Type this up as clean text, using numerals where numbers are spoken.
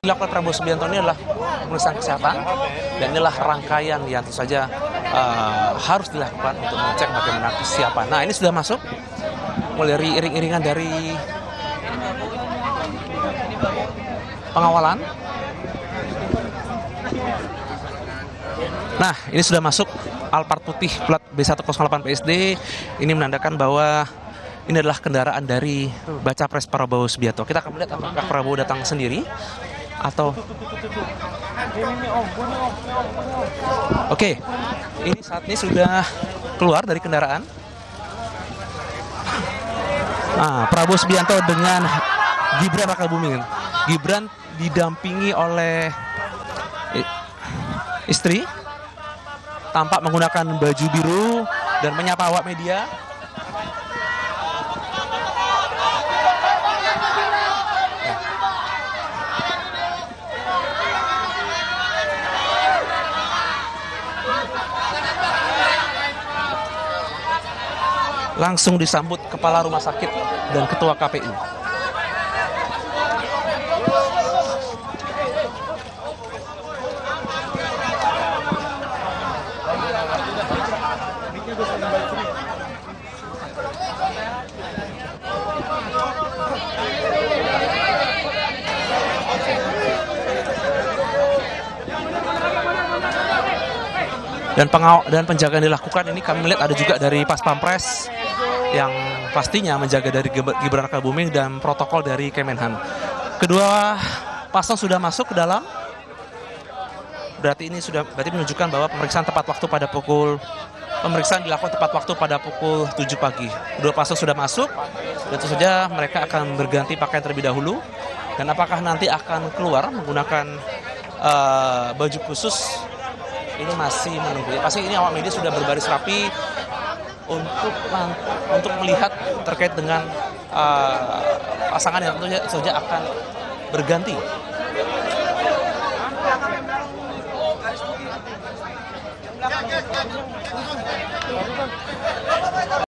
dilakukan Prabowo Subianto ini adalah pemeriksaan kesehatan, dan inilah rangkaian yang tentu saja harus dilakukan untuk mengecek bagaimana kesiapan. Nah, ini sudah masuk, mulai iring-iringan dari pengawalan. Nah, ini sudah masuk Alphard putih plat B108 PSD. Ini menandakan bahwa ini adalah kendaraan dari baca pres Prabowo Subianto. Kita akan melihat apakah Prabowo datang sendiri atau... Oke, ini saat ini sudah keluar dari kendaraan. Nah, Prabowo Subianto dengan Gibran Rakabuming. Gibran didampingi oleh istri, tampak menggunakan baju biru dan menyapa awak media. Langsung disambut Kepala Rumah Sakit dan Ketua KPU. Dan penjagaan dilakukan ini kami melihat ada juga dari Pas Pampres yang pastinya menjaga dari Gibran Rakabuming dan protokol dari Kemenhan. Kedua pasang sudah masuk ke dalam. Berarti menunjukkan bahwa pemeriksaan dilakukan tepat waktu pada pukul 7 pagi. Kedua pasang sudah masuk dan tentu saja mereka akan berganti pakaian terlebih dahulu. Dan apakah nanti akan keluar menggunakan baju khusus, ini masih menunggu. Ya, pasti ini awak media sudah berbaris rapi untuk melihat terkait dengan pasangan yang tentunya saja akan berganti.